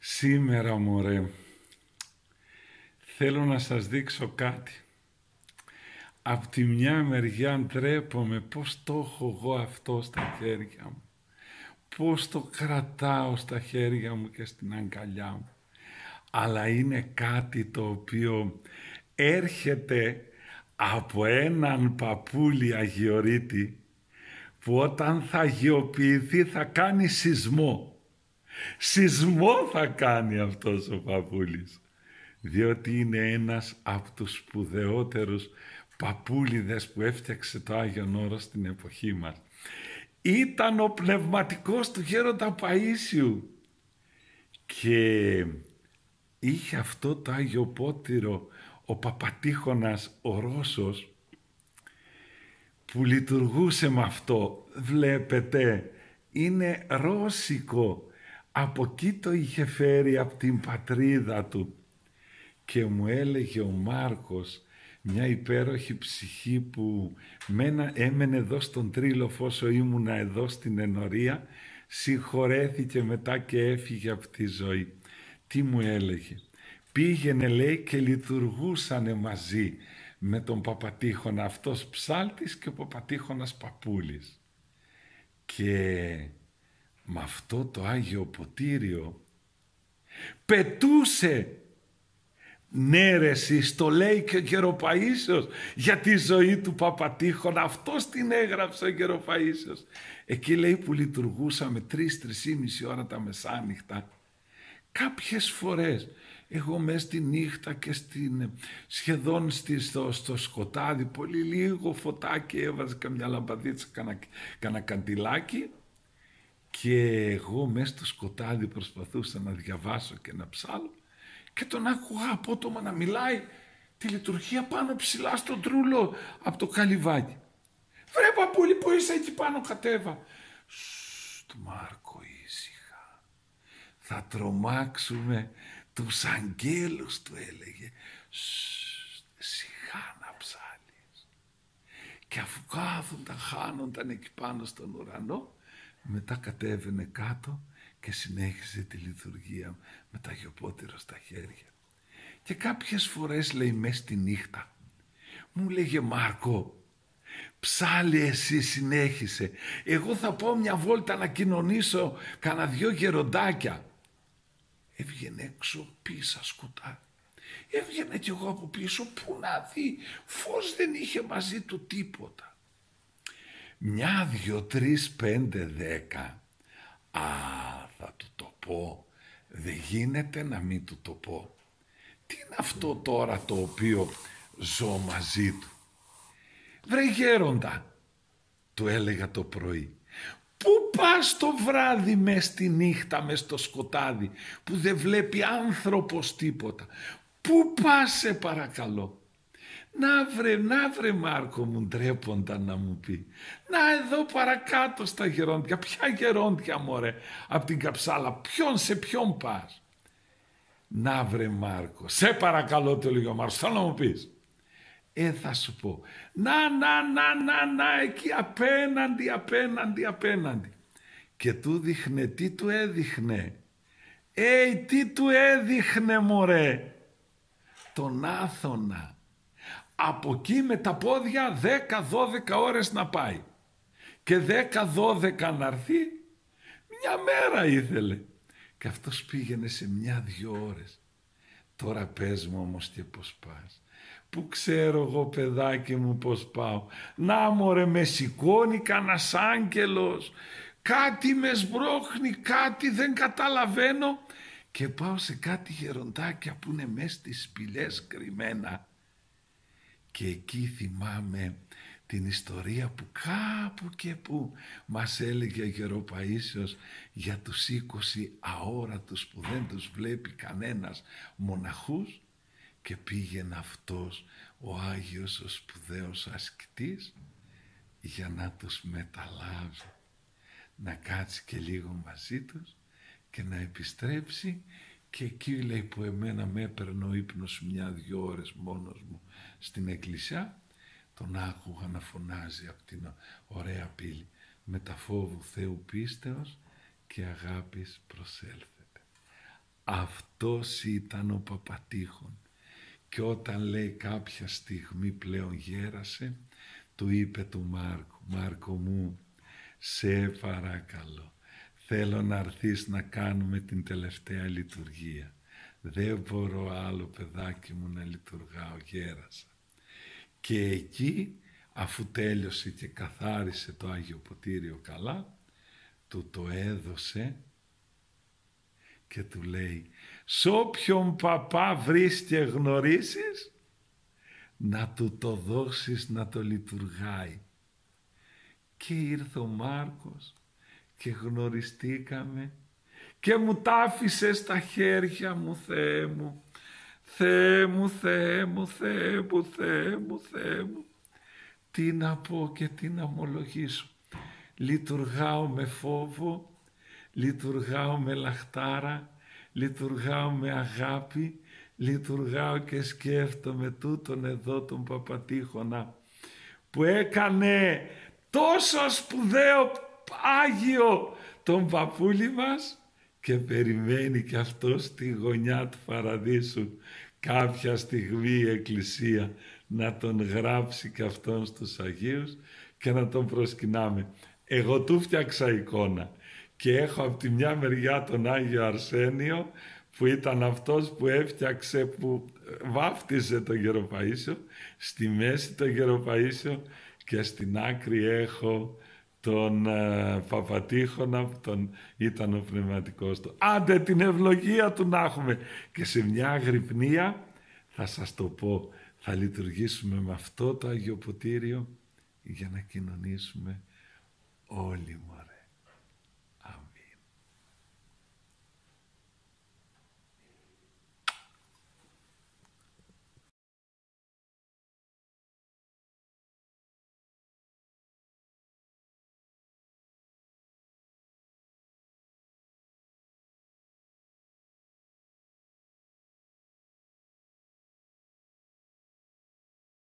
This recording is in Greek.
Σήμερα, μωρέ, θέλω να σας δείξω κάτι. Απ' τη μια μεριά ντρέπομαι πώς το έχω εγώ αυτό στα χέρια μου. Πώς το κρατάω στα χέρια μου και στην αγκαλιά μου. Αλλά είναι κάτι το οποίο έρχεται από έναν παππούλι αγιορείτη που όταν θα αγιοποιηθεί θα κάνει σεισμό. Σεισμό θα κάνει αυτός ο παππούλης. Διότι είναι ένας από τους σπουδαιότερους παππούλιδες που έφτιαξε το Άγιον Όρος στην εποχή μας. Ήταν ο πνευματικός του γέροντα Παΐσιου και είχε αυτό το Άγιο Πότηρο ο Παπατήχωνας ο Ρώσος που λειτουργούσε με αυτό. Βλέπετε, είναι ρώσικο. Από εκεί το είχε φέρει από την πατρίδα του. Και μου έλεγε ο Μάρκος, μια υπέροχη ψυχή που έμενε εδώ στον Τρίλοφο όσο ήμουνα εδώ στην Ενορία, συγχωρέθηκε μετά και έφυγε από τη ζωή. Τι μου έλεγε? Πήγαινε, λέει, και λειτουργούσανε μαζί με τον Παπατήχωνα, αυτός ψάλτης και ο Παπατήχωνας παππούλης. Και με αυτό το Άγιο Ποτήριο πετούσε. Ναι ρε εσείς, το λέει και ο Γεροπαΐσιος για τη ζωή του Παπατήχωνα. Αυτός την έγραψε ο Γεροπαΐσιος. Εκεί λέει που λειτουργούσαμε 3-3,5 ώρα τα μεσάνυχτα. Κάποιες φορές εγώ μέσα στη νύχτα και σχεδόν στο σκοτάδι, πολύ λίγο φωτάκι έβαζε, καμιά λαμπαδίτσα, κανένα καντιλάκι, και εγώ μέσα στο σκοτάδι προσπαθούσα να διαβάσω και να ψάλω και τον άκουγα απότομα να μιλάει τη λειτουργία πάνω ψηλά στον τρούλο από το καλυβάκι. Βρε παππούλη, που είσαι εκεί πάνω, κατέβα. Στ, Μάρκο, ήσυχα. Θα τρομάξουμε τους αγγέλους, του έλεγε. Σιγά να ψάλεις. Και αφού κάθονταν, χάνονταν εκεί πάνω στον ουρανό, μετά κατέβαινε κάτω και συνέχιζε τη λειτουργία με τα Αγιοπότηρο στα χέρια. Και κάποιες φορές, λέει, μες στη νύχτα μου λέγε, Μάρκο, ψάλε εσύ, συνέχισε. Εγώ θα πάω μια βόλτα να κοινωνήσω κανένα 2 γεροντάκια. Έβγαινε έξω πίσω σκοτάδι. Έβγαινε κι εγώ από πίσω, που να δει, φως δεν είχε μαζί του τίποτα. 1, 2, 3, 5, 10. Θα του το πω. Δεν γίνεται να μην του το πω. Τι είναι αυτό τώρα το οποίο ζω μαζί του? Βρε γέροντα, του έλεγα το πρωί, πού πας το βράδυ μες στη νύχτα, μες στο σκοτάδι, που δεν βλέπει άνθρωπος τίποτα? Πού πας, σε παρακαλώ? Να βρε Μάρκο μου, ντρέπονταν να μου πει. Να εδώ παρακάτω στα γερόντια. Ποια γερόντια, μωρέ, απ' την Καψάλα? Σε ποιον πας? Να βρε Μάρκο, σε παρακαλώ, του έλεγε ο Μάρκος, θέλω να μου πεις. Θα σου πω. Να, εκεί απέναντι. Και του δείχνε, τι του έδειχνε? Τι του έδειχνε, μωρέ? Τον Άθωνα. Από εκεί με τα πόδια 10-12 ώρες να πάει. Και 10-12 να έρθει, μια μέρα ήθελε. Και αυτός πήγαινε σε 1-2 ώρες. Τώρα πες μου όμως και πώς πας? Που ξέρω εγώ, παιδάκι μου, πώς πάω? Να, μωρέ, με σηκώνει κανένας άγγελος, κάτι με σμπρώχνει, κάτι δεν καταλαβαίνω, και πάω σε κάτι γεροντάκια που είναι μες στις σπηλιές κρυμμένα. Και εκεί θυμάμαι την ιστορία που κάπου και που μας έλεγε ο Γεροπαΐσιος για τους 20 αόρατους που δεν τους βλέπει κανένας μοναχούς, και πήγαινε αυτός ο Άγιος, ο σπουδαίος ασκητής, για να τους μεταλάβει, να κάτσει και λίγο μαζί τους και να επιστρέψει. Και εκεί, λέει, που εμένα με έπαιρνε ο ύπνος 1-2 ώρες μόνος μου στην εκκλησιά, τον άκουγα να φωνάζει από την ωραία πύλη, με τα φόβου Θεού πίστεως και αγάπης προσέλθετε. Αυτός ήταν ο Παπατήχων. Και όταν λέει κάποια στιγμή πλέον γέρασε, του είπε του Μάρκου, «Μάρκο μου, σε παρακαλώ, θέλω να έρθεις να κάνουμε την τελευταία λειτουργία. Δεν μπορώ άλλο, παιδάκι μου, να λειτουργάω, γέρασα». Και εκεί, αφού τέλειωσε και καθάρισε το Άγιο Ποτήριο καλά, του το έδωσε και του λέει, «Σ' όποιον παπά βρεις και γνωρίσεις, να του το δώσεις να το λειτουργάει». Και ήρθε ο Μάρκος και γνωριστήκαμε και μου τ' άφησε στα χέρια μου, Θεέ μου, Θεέ μου, Θεέ μου, Θεέ μου, Θεέ μου, Θεέ μου. Τι να πω και τι να ομολογήσω. Λειτουργάω με φόβο, λειτουργάω με λαχτάρα, λειτουργάω με αγάπη, λειτουργάω και σκέφτομαι τούτον εδώ τον Παπατήχωνα που έκανε τόσο σπουδαίο Άγιο τον παππούλη μας και περιμένει και αυτός στη γωνιά του Παραδείσου κάποια στιγμή η Εκκλησία να τον γράψει και αυτόν στους Αγίους και να τον προσκυνάμε. Εγώ του φτιάξα εικόνα και έχω από τη μια μεριά τον Άγιο Αρσένιο που ήταν αυτός που έφτιαξε, που βάφτιζε τον Γεροπαΐσιο, στη μέση τον Γεροπαΐσιο και στην άκρη έχω τον Παπατήχωνα που ήταν ο πνευματικός του. Άντε την ευλογία του να έχουμε. Και σε μια αγρυπνία θα σας το πω, θα λειτουργήσουμε με αυτό το Αγιο Ποτήριο για να κοινωνήσουμε όλοι, μωρέ.